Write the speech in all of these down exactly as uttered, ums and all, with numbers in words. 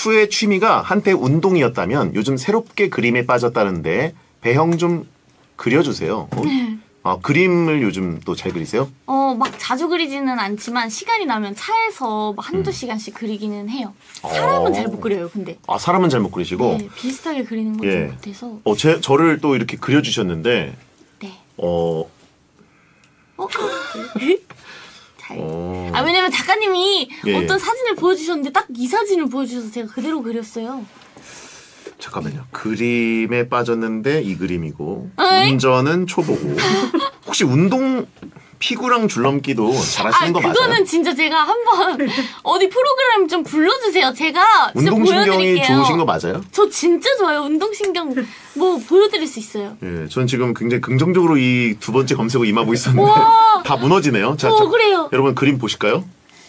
추의 취미가 한때 운동이었다면 요즘 새롭게 그림에 빠졌다는데 배형 좀 그려주세요. 어? 네. 아, 그림을 요즘 또 잘 그리세요? 어, 막 자주 그리지는 않지만 시간이 나면 차에서 막 한두 음. 시간씩 그리기는 해요. 사람은 어... 잘 못 그려요, 근데. 아, 사람은 잘 못 그리시고? 네, 비슷하게 그리는 건 예. 못해서. 어, 제, 저를 또 이렇게 그려주셨는데 네. 어... 어? 잘. 어... 아, 왜냐면 작가님이 예. 어떤 사진을 보여주셨는데 딱 이 사진을 보여주셔서 제가 그대로 그렸어요. 잠깐만요. 그림에 빠졌는데 이 그림이고 에이? 운전은 초보고 혹시 운동 피구랑 줄넘기도 잘하시는 아, 거 맞아요? 그거는 진짜 제가 한번 어디 프로그램 좀 불러주세요. 제가 진짜 운동신경이 보여드릴게요. 좋으신 거 맞아요? 저 진짜 좋아요. 운동신경 뭐 보여드릴 수 있어요. 예, 전 지금 굉장히 긍정적으로 이 두 번째 검색어 임하고 있었는데 다 무너지네요. 자, 어, 자, 그래요. 여러분 그림 보실까요?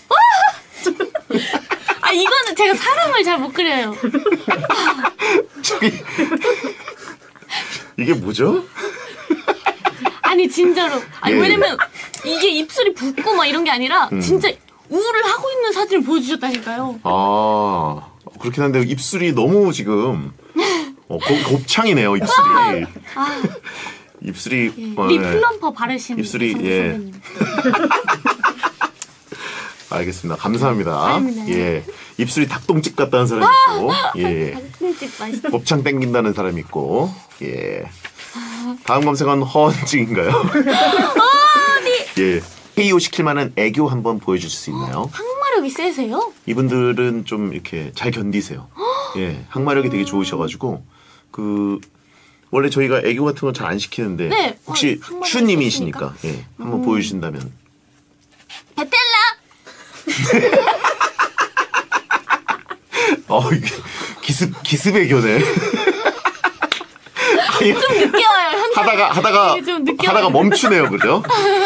아, 이거는 제가 사람을 잘 못 그려요. 저기 이게 뭐죠? 아니 진짜로. 아니 예. 왜냐면 이게 입술이 붓고 막 이런 게 아니라 음. 진짜 우울을 하고 있는 사진을 보여주셨다니까요. 아, 그렇긴 한데 입술이 너무 지금 어, 곱, 곱창이네요 입술이. 아. 입술이 예. 립 플럼퍼 바르신 입술이 예. 선배님. 알겠습니다. 감사합니다. 아닙니다. 예, 입술이 닭똥집 같다는 사람이 있고, 예, 닭똥집 맛있어. 곱창 땡긴다는 사람이 있고, 예. 다음 검색어는 허언증인가요? 어디? 예, 케이오 시킬 만한 애교 한번 보여줄 수 있나요? 항마력이 세세요? 이분들은 좀 이렇게 잘 견디세요. 예, 항마력이 되게 좋으셔가지고 그 원래 저희가 애교 같은 건 잘 안 시키는데 네, 혹시 어, 추님이시니까 예, 한번 음. 보여주신다면. 베텔라. 어, 이게 기습 기습 애교네. 좀 늦게 와요. 현장. 하다가 하다가 좀 늦게 하다가 와요. 멈추네요, 그죠?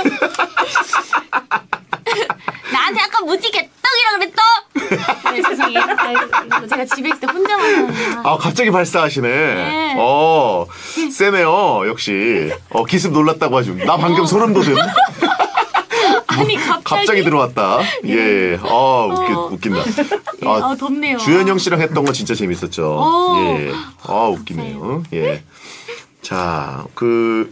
나한테 아까 무지개 떡이라 그랬어. 네, 죄송해요. 아이고, 제가 집에 있을 때 혼자만 하는. 아, 갑자기 발사하시네. 네. 어, 세네요, 역시. 어, 기습 놀랐다고 하죠. 나 방금 어. 소름 돋은. 아니 갑자기, 갑자기 들어왔다. 예, 아 웃기, 어. 웃긴다. 예, 아, 아 덥네요. 주현영 씨랑 했던 거 진짜 재밌었죠. 오. 예, 아 웃기네요. 예, 자, 그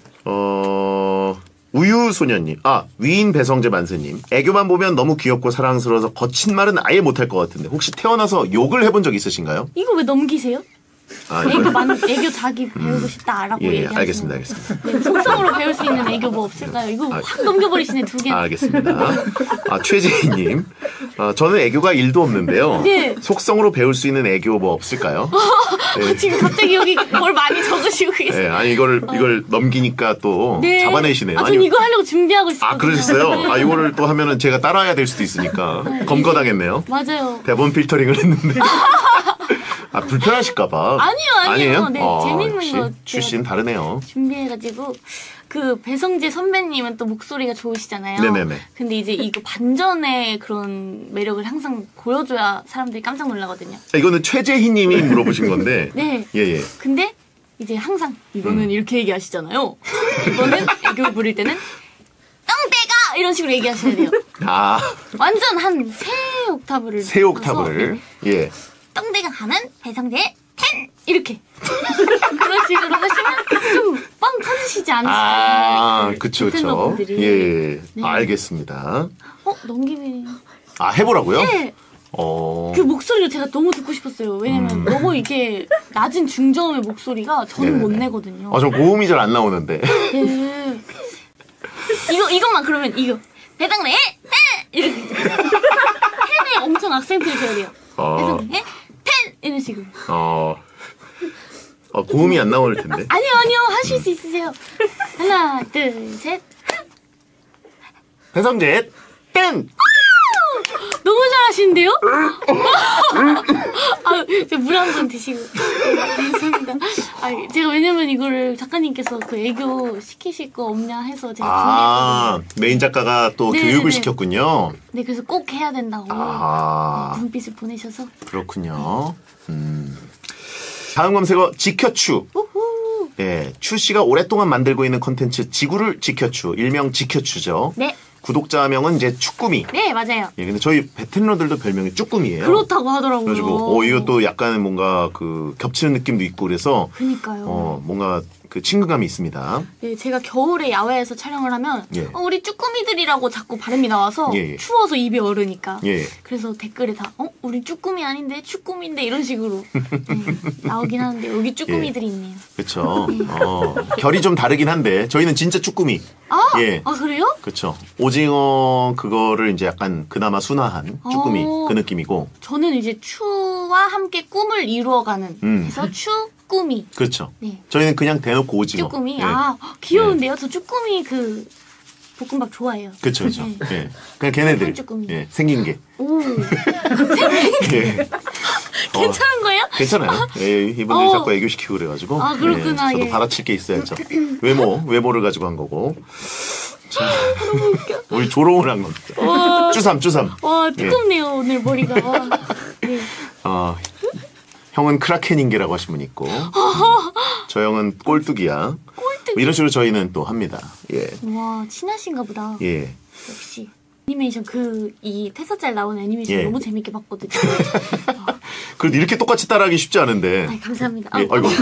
어. 우유소년님, 아, 위인 배성재 만세님. 애교만 보면 너무 귀엽고 사랑스러워서 거친 말은 아예 못할 것 같은데 혹시 태어나서 욕을 해본 적 있으신가요? 이거 왜 넘기세요? 아, 애교 만 애교 자기 배우고 싶다라고 예, 얘기하시는. 알겠습니다, 알겠습니다. 네, 속성으로 배울 수 있는 애교 뭐 없을까요? 이거 아, 확 넘겨버리시네 두 개. 아, 알겠습니다. 아, 최재희님, 아, 저는 애교가 일도 없는데요. 네. 속성으로 배울 수 있는 애교 뭐 없을까요? 네. 지금 갑자기 여기 뭘 많이 적으시고 계세요. 네, 아니 이걸 이걸 넘기니까 또 네. 잡아내시네요. 아, 전 아니, 이거 하려고 준비하고 있었거든요. 아, 그러셨어요? 아, 이거를 또 하면은 제가 따라야 될 수도 있으니까 검거당했네요. 맞아요. 대본 필터링을 했는데. 아, 불편하실까봐. 아니요, 아니요. 네, 아, 재밌는 역시 거 출신 다르네요. 준비해가지고 그 배성재 선배님은 또 목소리가 좋으시잖아요. 네네네. 근데 이제 이거 반전의 그런 매력을 항상 보여줘야 사람들이 깜짝 놀라거든요. 자, 이거는 최재희님이 물어보신 건데. 네. 예, 예. 근데 이제 항상 이거는 음. 이렇게 얘기하시잖아요. 이거는 애교 부릴 때는 똥대가 이런 식으로 얘기하셔야 돼요. 아. 완전 한 세 옥타브를 세 옥타브를. 네. 예. 똥대가 하는 배성재 텐 이렇게 그런 식으로 하시면 좀 빵 터지시지 않으실까요? 아, 그쵸, 그쵸. 배틀러분들이. 예. 네. 알겠습니다. 어? 넘기면 아, 해보라고요? 네. 어. 그 목소리를 제가 너무 듣고 싶었어요. 왜냐면 음. 너무 이게 낮은 중저음의 목소리가 저는 네네네. 못 내거든요. 아, 전 고음이 잘 안 나오는데. 네. 이거 이것만 그러면 이거 배당래 이렇게 텐에 엄청 악센트를 줘야 돼요. 어. 배당래 텐 이런 식으로. 어. 어, 고음이 안 나올 텐데. 아니요 아니요 하실 수 있으세요. 하나 둘 셋. 배성재 땡. 너무 잘하시는데요? 아, 물 한 번 드시고. 감사합니다. 아, 제가 왜냐면 이거를 작가님께서 그 애교 시키실 거 없냐 해서 제가 아, 준비했거든요. 메인 작가가 또 네네네. 교육을 시켰군요. 네, 그래서 꼭 해야 된다고 아, 네, 눈빛을 보내셔서. 그렇군요. 음. 다음 검색어 지켜추. 우후. 예, 추 씨가 오랫동안 만들고 있는 콘텐츠 지구를 지켜추, 일명 지켜추죠. 네. 구독자명은 이제 쭈꾸미. 네, 맞아요. 예, 근데 저희 베테랑들도 별명이 쭈꾸미예요. 그렇다고 하더라고요. 그래가지고 어 이것도 약간 뭔가 그 겹치는 느낌도 있고 그래서 그니까요. 어 뭔가 그 친근감이 있습니다. 네, 제가 겨울에 야외에서 촬영을 하면 예. 어, 우리 쭈꾸미들이라고 자꾸 발음이 나와서 예, 예. 추워서 입이 얼으니까. 예. 그래서 댓글에 다 어? 우리 쭈꾸미 아닌데 쭈꾸미인데 이런 식으로 네, 나오긴 하는데 여기 쭈꾸미들이 예. 있네요. 그렇죠. 어, 결이 좀 다르긴 한데 저희는 진짜 쭈꾸미. 아, 예. 아 그래요? 그렇죠. 오징어 그거를 이제 약간 그나마 순화한 쭈꾸미 어. 그 느낌이고. 저는 이제 추와 함께 꿈을 이루어가는 음. 그래서 쭈꾸미. 그렇죠. 네. 저희는 그냥 대놓고 오징어. 쭈꾸미. 예. 아 귀여운데요? 저 쭈꾸미 그 볶음밥 좋아해요. 그렇죠, 그렇죠. 네. 예. 그냥 걔네들. 쭈꾸미. 예. 생긴 게. 오. 예. 어, 괜찮은 거예요? 괜찮아요. 예, 이분들이 어. 자꾸 애교시키고 그래가지고. 아, 그렇구나, 예, 저도 예. 받아칠 게 있어야죠. 외모, 외모를 가지고 한 거고. 자, 우리 조롱을 한 겁니다. 와. 쭈삼, 쭈삼. 와 뜨겁네요 오늘 머리가. 와. 네. 어, 형은 크라켄인게라고 하신 분 있고. 저 형은 꼴뚜기야. 꼴뚜기. 뭐 이런 식으로 저희는 또 합니다. 예. 와 친하신가 보다. 예. 역시 애니메이션 그 이 태사짤 나오는 애니메이션 예. 너무 재밌게 봤거든요. 그래도 이렇게 똑같이 따라하기 쉽지 않은데. 아, 감사합니다. 예, 아, 아이고.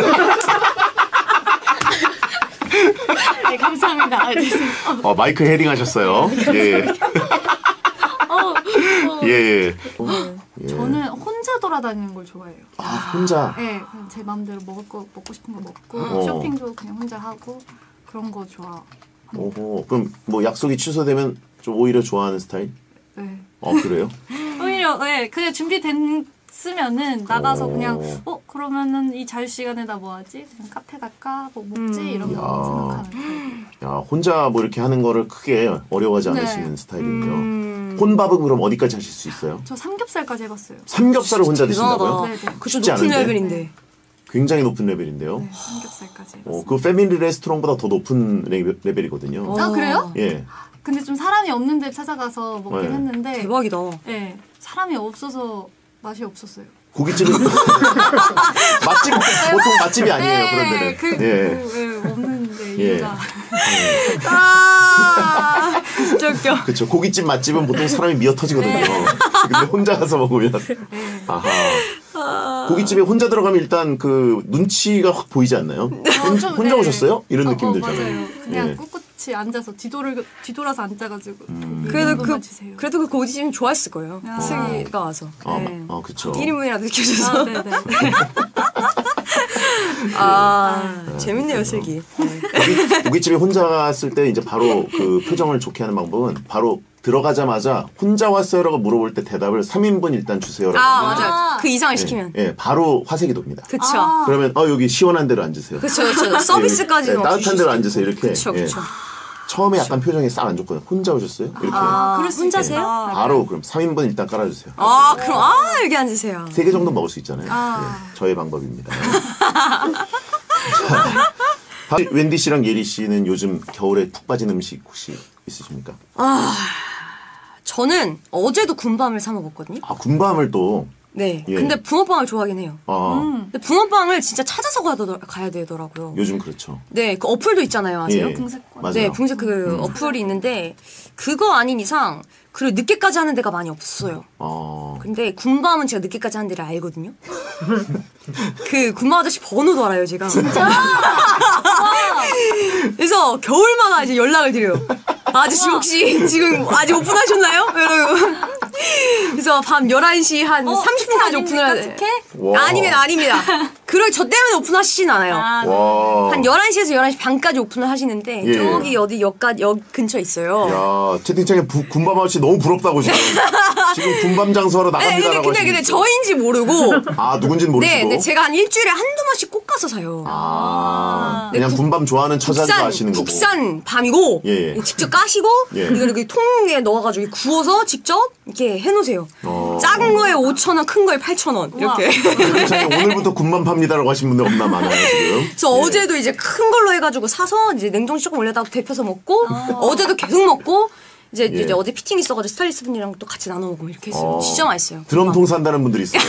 네, 감사합니다. 아, 죄송해요. 어, 마이크 헤딩 하셨어요. 예. 어, 어. 예, 예. 예. 저는 혼자 돌아다니는 걸 좋아해요. 아, 혼자. 네, 그냥 제 마음대로 먹을 거 먹고 싶은 거 먹고 어. 쇼핑도 그냥 혼자 하고 그런 거 좋아. 오호. 그럼 뭐 약속이 취소되면 좀 오히려 좋아하는 스타일? 네. 어, 그래요? 오히려 네, 그냥 준비됐으면은 나가서 오. 그냥 어 그러면은 이 자유 시간에 나 뭐 하지? 그냥 카페 갈까? 뭐 먹지? 음. 이런 야. 거 생각하는 야, 혼자 뭐 이렇게 하는 거를 크게 어려워하지 네. 않으시는 스타일이군요. 음. 혼밥은 그럼 어디까지 하실 수 있어요? 저 삼겹살까지 해봤어요. 삼겹살을 혼자 대단하다. 드신다고요? 네, 네. 그것도 쉽지 높은 않은데. 레벨인데. 굉장히 높은 레벨인데요. 네, 삼겹살까지 해봤어요. 어, 그 패밀리 레스토랑보다 더 높은 레, 레벨이거든요. 아 그래요? 예. 근데 좀 사람이 없는 데 찾아가서 먹긴 네. 했는데 대박이다. 네, 사람이 없어서 맛이 없었어요. 고깃집은 맛집 보통 맛집이 아니에요. 그런 데는. 그, 예. 그, 예, 없는데 예. 이유가 아, 진짜 웃겨. 그렇죠. 고깃집 맛집은 보통 사람이 미어 터지거든요. 근데 혼자 가서 먹으면 아하. 고깃집에 혼자 들어가면 일단 그 눈치가 확 보이지 않나요? 혼, 좀, 혼자 네. 오셨어요? 이런 어, 느낌 어, 들잖아요. 맞아요. 그냥 예. 꿋꿋이 앉아서 뒤돌을 뒤돌아서 앉아가지고 음. 그래도 그, 주세요. 그래도 그 고집은 좋아했을 거예요. 아. 슬기가 와서. 아, 네. 아 그렇죠. 일 인분이라도 느껴줘서. 아, 네네. 아, 재밌네요, 슬기. 네. 고깃, 고깃집에 혼자 갔을 때 이제 바로 그 표정을 좋게 하는 방법은 바로 들어가자마자 혼자 왔어요라고 물어볼 때 대답을 삼 인분 일단 주세요라고 아, 하면 맞아요. 그 이상을 예, 시키면. 예, 바로 화색이 돕니다. 그쵸. 아. 그러면 어 여기 시원한 데로 앉으세요. 그쵸, 그쵸. 서비스까지 예, 넣어주실 따뜻한 수 데로 있고. 앉으세요. 이렇게. 그쵸, 예. 그쵸. 처음에 약간 표정이 싹 안 좋거든요. 혼자 오셨어요? 이렇게. 아, 그럴 수 혼자세요? 있겠다. 바로 그럼 삼 인분 일단 깔아주세요. 아, 그럼, 아, 여기 앉으세요. 세 개 정도 먹을 수 있잖아요. 아. 예, 저의 방법입니다. 자, 웬디 씨랑 예리 씨는 요즘 겨울에 푹 빠진 음식 혹시 있으십니까? 아, 저는 어제도 군밤을 사 먹었거든요. 아 군밤을 또 네. 예. 근데 붕어빵을 좋아하긴 해요. 아, 근데 붕어빵을 진짜 찾아서 가야, 되- 가야 되더라고요. 요즘 그렇죠. 네, 그 어플도 있잖아요, 아세요? 예, 붕세권. 맞아요. 네, 붕세 그 어플이 있는데 그거 아닌 이상 그리고 늦게까지 하는 데가 많이 없어요. 어, 근데 군밤은 제가 늦게까지 하는 데를 알거든요. 그 군밤 아저씨 번호도 알아요, 제가. 진짜? 그래서 겨울마다 이제 연락을 드려요. 아저씨 혹시 지금 아직 오픈하셨나요? 이러고. 그래서 밤 열한 시 한 어, 삼십 분까지 특혜 오픈을 아닙니까, 해. 특혜? 와. 아닙니다, 아닙니다. 그걸 저 때문에 오픈하시진 않아요. 아, 와. 한 열한 시에서 열한 시 반까지 오픈을 하시는데 예. 저기 어디 역가 역 근처에 있어요. 야, 채팅창에 부, 군밤 아저씨 너무 부럽다고 지금. 지금 군밤 장소하러 네, 근데 나갑니다라고 근데 근데 저인지 모르고 아, 누군지는 모르시고. 네, 근데 제가 한 일주일에 한두 번씩 꼭 가서 사요. 아, 네, 그냥 국- 군밤 좋아하는 처자도 국산 아시는 거고. 국산 밤이고 예, 예. 직접 까시고 예. 이걸 이렇게 통에 넣어가지고 구워서 직접 이렇게 해놓으세요. 어. 작은 거에 오천 원, 큰 거에 팔천 원 이렇게. 채팅창에 오늘부터 군밤 팝니다라고 하신 분들 없나 많아요 지금. 그래서 예. 어제도 이제 큰 걸로 해가지고 사서 이제 냉동실 조금 올려다가 데펴서 먹고 어제도 계속 먹고 이제, 예. 이제 어제 피팅 있어가지고 스타일리스트 분이랑 또 같이 나눠 먹고 이렇게 했어요. 어. 진짜 맛있어요. 드럼통 산다는 분들이 있어요.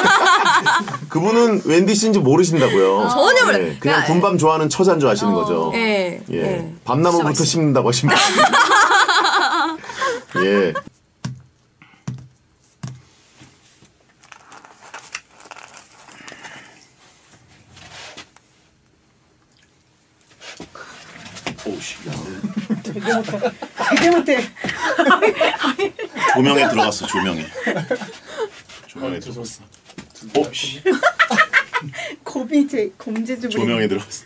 그분은 웬디 씨인지 모르신다고요. 전혀 몰라요. 예, 그냥 야, 군밤 좋아하는 처자인 줄 아시는 어. 거죠. 예. 예. 예. 밤나무부터 진짜 심는다고 하십니다. 예. 오씨. 되게 못해. 되게 못해. 조명에 들어갔어. 조명에. 조명에 들어갔어. 오씨. 곰이 제 곰제주. 조명에 들어갔어.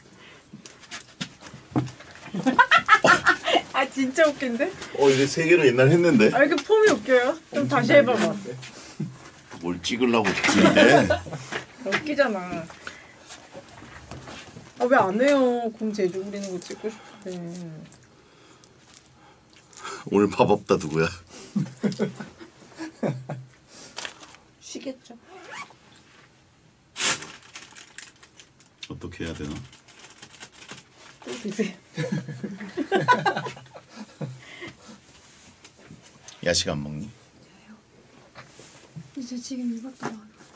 아 진짜 웃긴데? 어 이제 세 개로 옛날 했는데. 아 이게 폼이 웃겨요. 좀 다시 해봐봐. 뭘 찍으려고 들이대. 웃기잖아. 아 왜 안 해요? 곰 제주 부리는 거 찍고 싶은데. 오늘 밥 없다 누구야? 쉬겠죠. 어떻게 해야 되나? 또 드세요. 야식 안 먹니? 이제 지금 이것도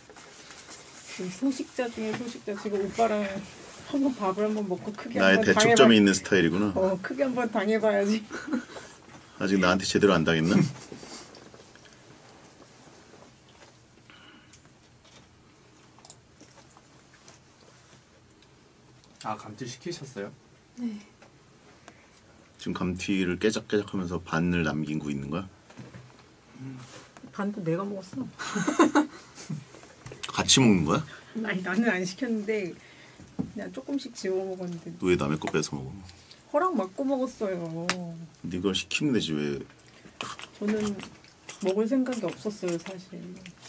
소식자 중에 소식자 지금 오빠랑 한번 밥을 한번 먹고 크게 나의 한번 대축점이 당해봐. 있는 스타일이구나. 어 크게 한번 당해봐야지. 아직 나한테 제대로 안 당했나? 아 감튀 시키셨어요? 네. 지금 감튀를 깨작깨작하면서 반을 남기고 있는 거야? 반도 내가 먹었어. 같이 먹는 거야? 아니 나는 안 시켰는데 그냥 조금씩 집어 먹었는데 왜 남의 거 뺏어 먹어? 허락 받고 먹었어요. 네가 시키면 되지 왜? 저는 먹을 생각이 없었어요 사실.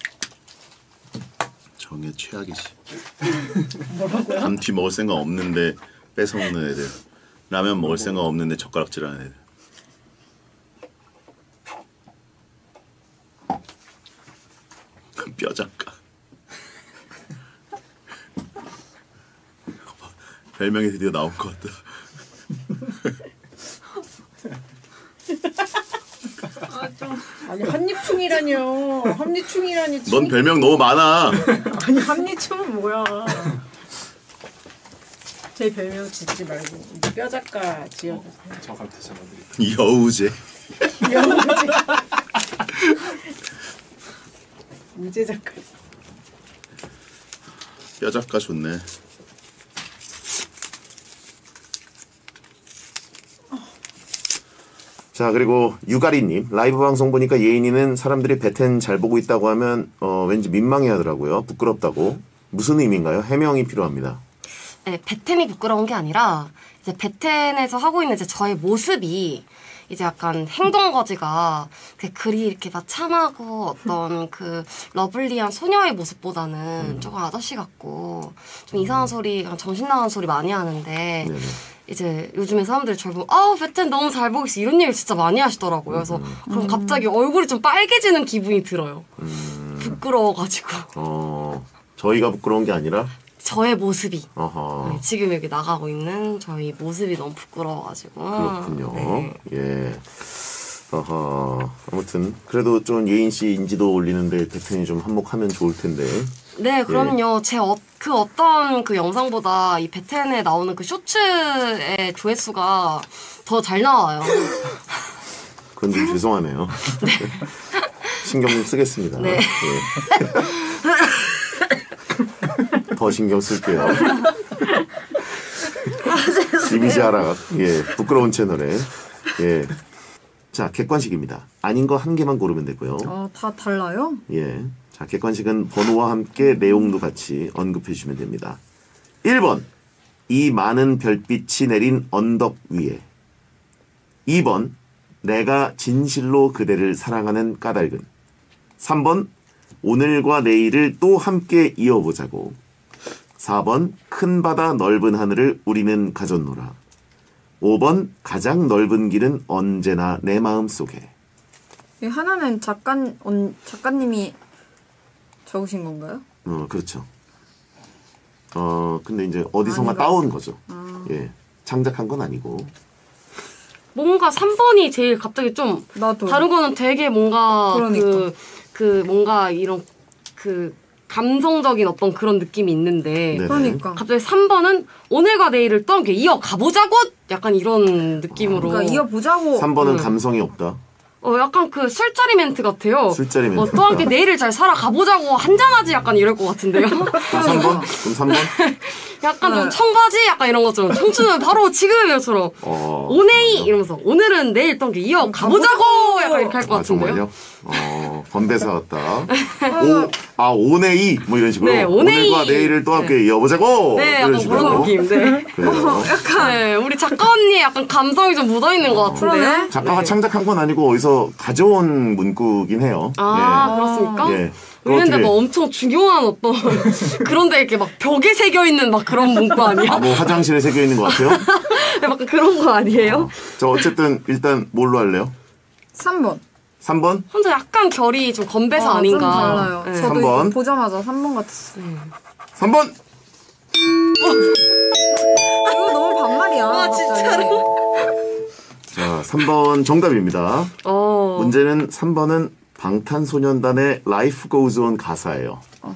정의 최악이지. 뭐라고요? 감튀 먹을 생각 없는데 뺏어 먹는 애들. 라면 먹을 생각 없는데 젓가락질하는 애들. 뼈작가. 별명이 드디어 나온 것 같다. 아니 한니충이라뇨. 한니충이라니. 넌 별명 너무 많아. 아니 한니충은 뭐야? 제 별명 짓지 말고 뼈작가 지어주세요. 저 감튀 잡아드릴게요. 여우제. 우재 작가. 뼈작가 좋네. 자 그리고 유가리님 라이브 방송 보니까 예인이는 사람들이 베텐 잘 보고 있다고 하면 어, 왠지 민망해하더라고요. 부끄럽다고. 무슨 의미인가요? 해명이 필요합니다. 네, 베텐이 부끄러운 게 아니라 이제 베텐에서 하고 있는 이제 저의 모습이 이제 약간 행동거지가 그 글이 이렇게 막 참하고 어떤 그 러블리한 소녀의 모습보다는 음. 조금 아저씨 같고 좀 이상한 소리, 정신 나간 소리 많이 하는데 네네. 이제 요즘에 사람들이 저를 보면 아 베텐 너무 잘 보고 있어 이런 얘기를 진짜 많이 하시더라고요. 그래서 음. 그럼 갑자기 얼굴이 좀 빨개지는 기분이 들어요. 음. 부끄러워가지고. 어, 저희가 부끄러운 게 아니라 저의 모습이 어허. 네, 지금 여기 나가고 있는 저희 모습이 너무 부끄러워가지고. 그렇군요. 네. 예. 어허. 아무튼 그래도 좀 예인 씨 인지도 올리는데 베텐이 좀 한몫하면 좋을 텐데. 네, 그럼요. 예. 제 어, 그 어떤 그 영상보다 이 베텐에 나오는 그 쇼츠의 조회수가 더 잘 나와요. 그건 좀 죄송하네요. 네. 신경 좀 쓰겠습니다. 네. 예. 더 신경 쓸게요. 이미지 하락. 예, 부끄러운 채널에. 예. 자, 객관식입니다. 아닌 거 한 개만 고르면 되고요. 아, 다 달라요? 예. 자, 객관식은 번호와 함께 내용도 같이 언급해 주시면 됩니다. 일 번. 이 많은 별빛이 내린 언덕 위에. 이 번. 내가 진실로 그대를 사랑하는 까닭은. 삼 번. 오늘과 내일을 또 함께 이어보자고. 사 번 큰 바다 넓은 하늘을 우리는 가졌노라. 오 번 가장 넓은 길은 언제나 내 마음속에. 하나는 작가, 언, 작가님이 적으신 건가요? 어 그렇죠. 어 근데 이제 어디선가 아닌가? 따온 거죠. 아. 예, 창작한 건 아니고. 뭔가 삼 번이 제일 갑자기 좀 나도. 다른 거는 되게 뭔가 그러니까. 그, 그 뭔가 이런 그 감성적인 어떤 그런 느낌이 있는데 네네. 그러니까. 갑자기 삼 번은 오늘과 내일을 또 이어가보자고 약간 이런 느낌으로. 그러니까 이어보자고. 삼 번은 음. 감성이 없다. 어, 약간 그 술자리 멘트 같아요. 술자리 멘트. 어, 또 함께 내일을 잘 살아가보자고 한잔하지 약간 이럴 것 같은데요. 그럼 삼 번? 그럼 삼 번? 약간 좀 청바지 약간 이런 것처럼 청춘은 바로 지금처럼 어. 오네이 이러면서 오늘은 내일 또 이어 가보자고 약간 이렇게 할 것 아, 같은데요. 정말요? 어, 건배사 같다. 오, 아, 오네이? 뭐 이런 식으로. 네, 오네이. 오늘과 내일을 또 함께 이어보자고. 네, 이런 약간 식으로. 그런 느낌. 네. 그래요. 네, 우리 작가 언니 약간 감성이 좀 묻어있는 것 같은데요. 작가가 네. 창작한 건 아니고 어디서 가져온 문구긴 해요. 아, 그렇습니까? 예. 예. 그런데 어떻게- 뭐 엄청 중요한 어떤 그런데 이렇게 막 벽에 새겨 있는 막 그런 문구 아니야? 아, 뭐 화장실에 새겨 있는 것 같아요? 네, 막 그런 거 아니에요? 자, 어쨌든 일단 뭘로 할래요? 삼 번. 삼 번? 혼자 약간 결이 좀 건배사 아, 아닌가? 좀 달라요. 네. 저도 삼 이거 번. 보자마자 삼 번 같았어. 삼 번! 이거 너무 반말이야. 아, 진짜로? 자, 삼 번 정답입니다. 어. 문제는 삼 번은 방탄소년단의 Life Goes On 가사예요.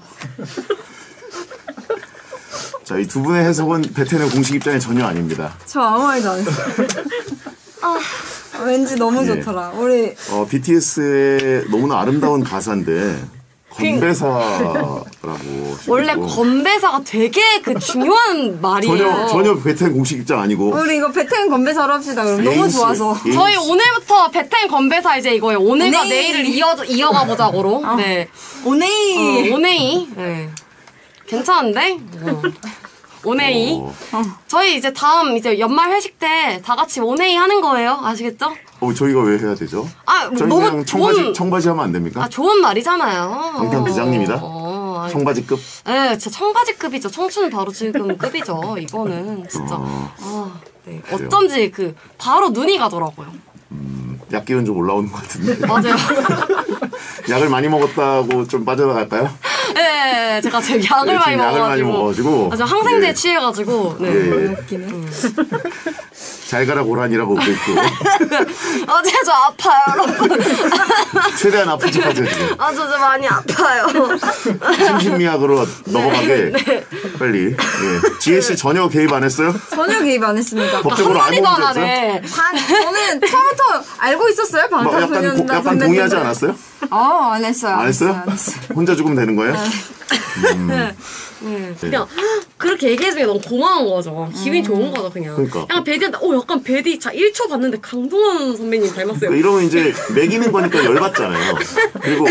자, 이 두 분의 해석은 베텐의 공식 입장이 전혀 아닙니다. 저 아무 말도 안 했어요. 아, 왠지 너무 예. 좋더라. 우리 어, 비티에스의 너무나 아름다운 가사인데 건배사라고 원래 시키고. 건배사가 되게 그 중요한 말이에요. 전혀 전혀 베텐 공식 입장 아니고 우리 이거 베텐 건배사로 합시다. 그럼 너무 예인 씨, 좋아서. 예인 저희 씨. 오늘부터 베텐 건배사 이제 이거예요. 오늘과 오네이. 내일을 이어 이어가 보자고로. 네. 오네이. 어, 오네이. 네. 괜찮은데? 어. 오네이. 어, 저희 이제 다음 이제 연말 회식 때 다 같이 오네이 하는 거예요. 아시겠죠? 어, 저희가 왜 해야 되죠? 아, 뭐 저희 너무 그냥 청바지 좋은 청바지 하면 안 됩니까? 아, 좋은 말이잖아요. 방탄 부장님이다? 어, 아니, 청바지급? 네, 진짜 청바지급이죠. 청춘 바로 지금 급이죠. 이거는 진짜. 어. 아, 네. 어쩐지 그 바로 눈이 가더라고요. 약 기운 좀 올라오는 것 같은데. 맞아요. 약을 많이 먹었다고 좀 빠져나갈까요? 네, 제가 지금 약을 네, 많이 지금 약을 많이 먹어가지고. 먹어가지고. 아, 저 항생제에 예. 취해가지고. 네. 예, 예. 웃기네. 잘 가라 고란이라고 웃고 있고. 어제 저 아파요, 여러분. 최대한 아픈 척 하세요, 지금. 아, 저 저 많이 아파요. 심신미약으로 넘어가게. 빨리. 예. 지혜씨 전혀 개입 안 했어요? 전혀 개입 안 했습니다. 법적으로 알고 한마디도 안 문제 없어요? 하네. 반, 저는 처음부터 알고 있었어요. 뭐 약간, 고, 방탄소년단 약간 동의하지 선배님들. 않았어요? 어, 안 했어요. 안 했어요? 안 했어요. 혼자 죽으면 되는 거예요? 네. 그냥 그렇게 얘기해주면 너무 고마운 거죠. 기분이 좋은 거죠, 그냥. 그러니까. 약간 베디한테, 어, 약간 베디, 자, 일 초 봤는데 강동원 선배님 닮았어요. 그러니까 이러면 이제 매기는 거니까 열받잖아요. 그리고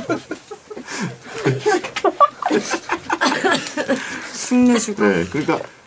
죽네, 죽어. 네, 그러니까